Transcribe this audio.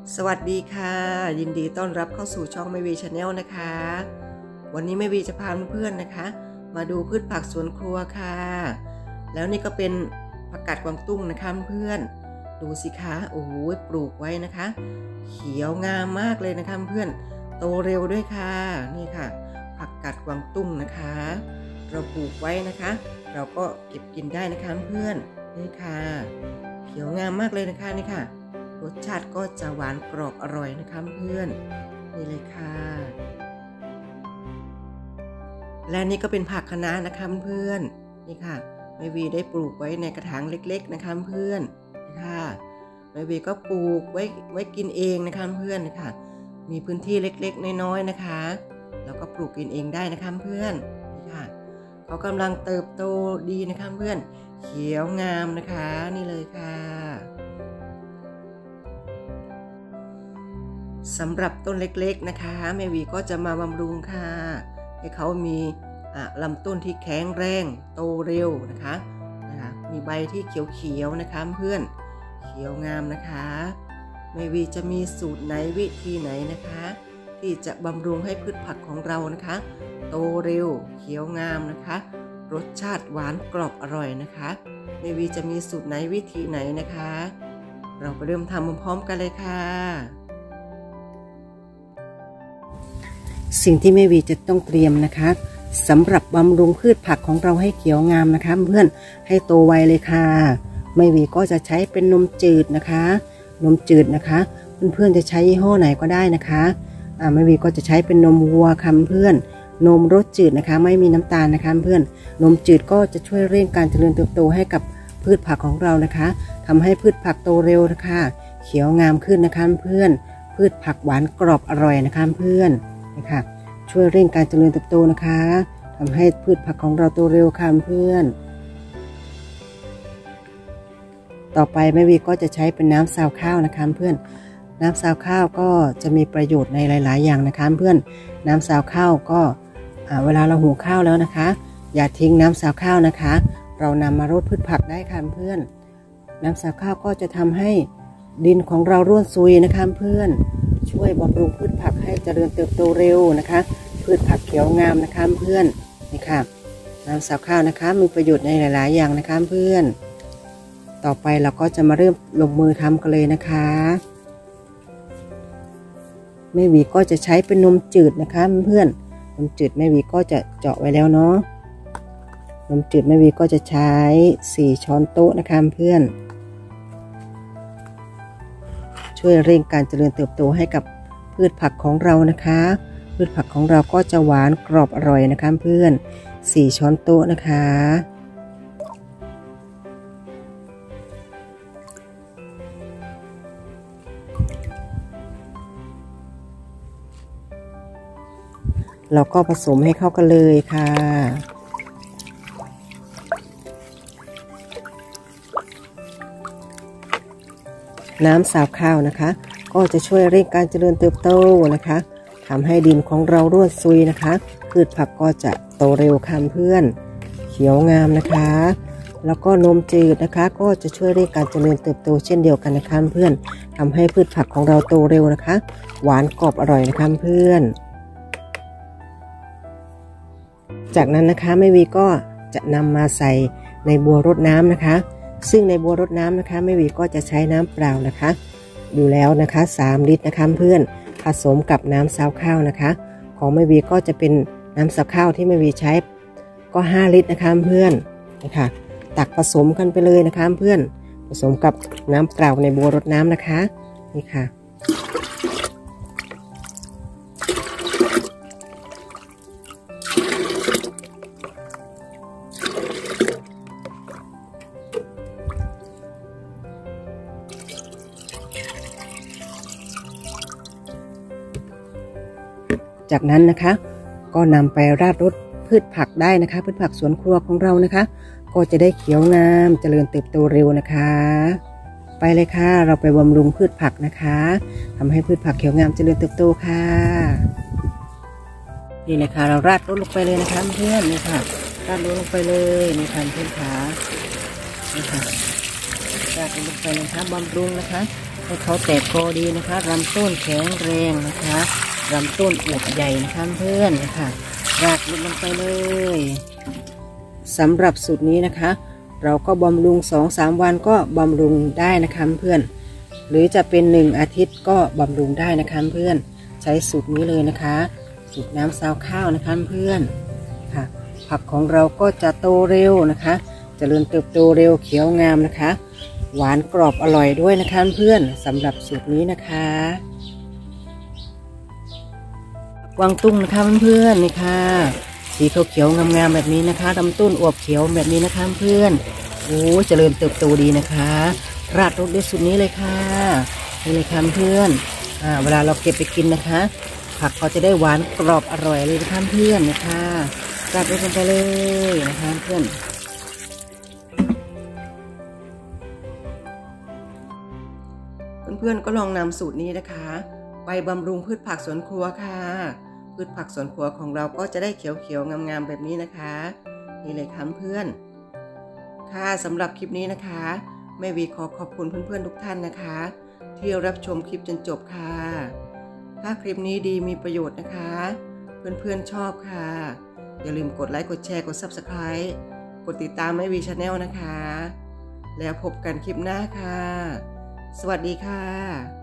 สวัสดีค่ะยินดีต้อนรับเข้าสู่ช่องแม่วีชาแนลนะคะวันนี้แม่วีจะพาเพื่อนๆนะคะมาดูพืชผักสวนครัวค่ะแล้วนี่ก็เป็นผักกาดกวางตุ้งนะคะเพื่อนดูสิคะโอ้โหปลูกไว้นะคะเขียวงามมากเลยนะคะเพื่อนโตเร็วด้วยค่ะนี่ค่ะผักกาดกวางตุ้งนะคะเราปลูกไว้นะคะเราก็เก็บกินได้นะคะเพื่อนนี่ค่ะเขียวงามมากเลยนะคะนี่ค่ะรสชาติก็จะหวานกรอบอร่อยนะคะเพื่อนนี่เลยค่ะและนี่ก็เป็นผักคะน้านะคะเพื่อนนี่ค่ะแม่วีได้ปลูกไว้ในกระถางเล็กๆนะคะเพื่อนค่ะแม่วีก็ปลูกไว้กินเองนะคะเพื่อนค่ะมีพื้นที่เล็กๆน้อยๆนะคะแล้วก็ปลูกกินเองได้นะคะเพื่อนนี่ค่ะเขากำลังเติบโตดีนะคะเพื่อนเขียวงามนะคะนี่เลยค่ะสำหรับต้นเล็กๆนะคะแม่วีก็จะมาบำรุงค่ะให้เขามีลำต้นที่แข็งแรงโตเร็วนะคะมีใบที่เขียวๆนะคะเพื่อนเขียวงามนะคะแม่วีจะมีสูตรไหนวิธีไหนนะคะที่จะบำรุงให้พืชผักของเรานะคะโตเร็วเขียวงามนะคะรสชาติหวานกรอบอร่อยนะคะแม่วีจะมีสูตรไหนวิธีไหนนะคะเราไปเริ่มทำพร้อมๆกันเลยค่ะสิ่งที่แม่วีจะต้องเตรียมนะคะสำหรับบำรุงพืชผักของเราให้เขียวงามนะคะเพื่อนให้โตไวเลยค่ะแม่วีก็จะใช้เป็นนมจืดนะคะนมจืดนะคะเพื่อนๆจะใช้ยี่ห้อไหนก็ได้นะคะแม่วีก็จะใช้เป็นนมวัวค่ะเพื่อนนมรสจืดนะคะไม่มีน้ำตาลนะคะเพื่อนนมจืดก็จะช่วยเร่งการเจริญเติบโตให้กับพืชผักของเรานะคะทำให้พืชผักโตเร็วนะคะเขียวงามขึ้นนะคะเพื่อนพืชผักหวานกรอบอร่อยนะคะเพื่อนนะคะช่วยเร่งการเจริญเติบโตนะคะทำให้พืชผักของเราโตเร็วค่ะเพื่อนต่อไปแม่วีก็จะใช้เป็นน้ำซาวข้าวนะคะเพื่อนน้ำซาวข้าวก็จะมีประโยชน์ในหลายๆอย่างนะคะเพื่อนน้ำซาวข้าวก็เวลาเราหุงข้าวแล้วนะคะอย่าทิ้งน้ำซาวข้าวนะคะเรานำมารดพืชผักได้ค่ะเพื่อนน้ำซาวข้าวก็จะทำให้ดินของเราร่วนซุยนะคะเพื่อนช่วยบำรุงพืชผักให้เจริญเติบโตเร็วนะคะพืชผักเขียวงามนะคะเพื่อนนี่ค่ะน้ำซาวข้าวนะคะมีประโยชน์ในหลายๆอย่างนะคะเพื่อนต่อไปเราก็จะมาเริ่มลงมือทำกันเลยนะคะแม่วีก็จะใช้เป็นนมจืดนะคะเพื่อนนมจืดแม่วีก็จะเจาะไว้แล้วเนาะนมจืดแม่วีก็จะใช้4 ช้อนโต๊ะนะคะเพื่อนช่วยเร่งการเจริญเติบโตให้กับพืชผักของเรานะคะพืชผักของเราก็จะหวานกรอบอร่อยนะคะเพื่อน4 ช้อนโต๊ะนะคะเราก็ผสมให้เข้ากันเลยค่ะน้ำซาวข้าวนะคะก็จะช่วยเร่งการเจริญเติบโตนะคะทำให้ดินของเราร่วนซุยนะคะพืชผักก็จะโตเร็วค่ะเพื่อนเขียวงามนะคะแล้วก็นมจืดนะคะก็จะช่วยเร่งการเจริญเติบโตเช่นเดียวกันนะคะเพื่อนทำให้พืชผักของเราโตเร็วนะคะหวานกรอบอร่อยนะคะเพื่อนจากนั้นนะคะแม่วีก็จะนำมาใส่ในบัวรดน้ำนะคะซึ่งในบัวรดน้ำนะคะแม่วีก็จะใช้น้ำเปล่านะคะอยู่แล้วนะคะ3 ลิตรนะคะเพื่อนผสมกับน้ำซาวข้าวนะคะของแม่วีก็จะเป็นน้ำซาวข้าวที่แม่วีใช้ก็5 ลิตรนะคะเพื่อนนะคะตักผสมกันไปเลยนะคะเพื่อนผสมกับน้ำเปล่าในบัวรดน้ำนะคะนี่ค่ะจากนั้นนะคะก็นำไปราดรดพืชผักได้นะคะพืชผักสวนครัวของเรานะคะก็จะได้เขียวงามเจริญเติบโตเร็วนะคะไปเลยค่ะเราไปบำรุงพืชผักนะคะทำให้พืชผักเขียวงามเจริญเติบโตค่ะนี่เลยค่ะเราราดรดลงไปเลยนะคะเพื่อนนี่ค่ะราดรดลงไปเลยนี่ค่ะเพื่อนขานี่ค่ะราดลงไปนะคะบำรุงนะคะให้เขาแตกกอดีนะคะลำต้นแข็งแรงนะคะลำต้นอวบใหญ่นะคะเพื่อนนะคะราดลงไปเลยสำหรับสูตรนี้นะคะเราก็บำรุง 2-3 วันก็บำรุงได้นะคะเพื่อนหรือจะเป็น1 อาทิตย์ก็บำรุงได้นะคะเพื่อนใช้สูตรนี้เลยนะคะสูตรน้ำซาวข้าวนะคะเพื่อนค่ะผักของเราก็จะโตเร็วนะคะเจริญเติบโตเร็วเขียวงามนะคะหวานกรอบอร่อยด้วยนะคะเพื่อนสำหรับสูตรนี้นะคะกวางตุ้งนะคะเพื่อนนี่ค่ะสีเขียวๆงามๆแบบนี้นะคะลำต้นอวบเขียวแบบนี้นะคะเพื่อนโอ้เจริญเติบโตดีนะคะราดรสด้วยสูตรนี้เลยค่ะนี่เลยค่ะเพื่อนเวลาเราเก็บไปกินนะคะผักเขาจะได้หวานกรอบอร่อยเลยนะคะเพื่อนนะคะราดรสลงไปเลยนะคะเพื่อนเพื่อนๆก็ลองนำสูตรนี้นะคะไปบำรุงพืชผักสวนครัวค่ะพืชผักสวนครัวของเราก็จะได้เขียวๆงามๆแบบนี้นะคะนี่เลยค่ะเพื่อนค่ะสำหรับคลิปนี้นะคะแม่วีขอขอบคุณเพื่อนๆทุกท่านนะคะที่รับชมคลิปจนจบค่ะถ้าคลิปนี้ดีมีประโยชน์นะคะเพื่อนๆชอบค่ะอย่าลืมกดไลค์กดแชร์กด Subscribe กดติดตามแม่วี Channel นะคะแล้วพบกันคลิปหน้าค่ะสวัสดีค่ะ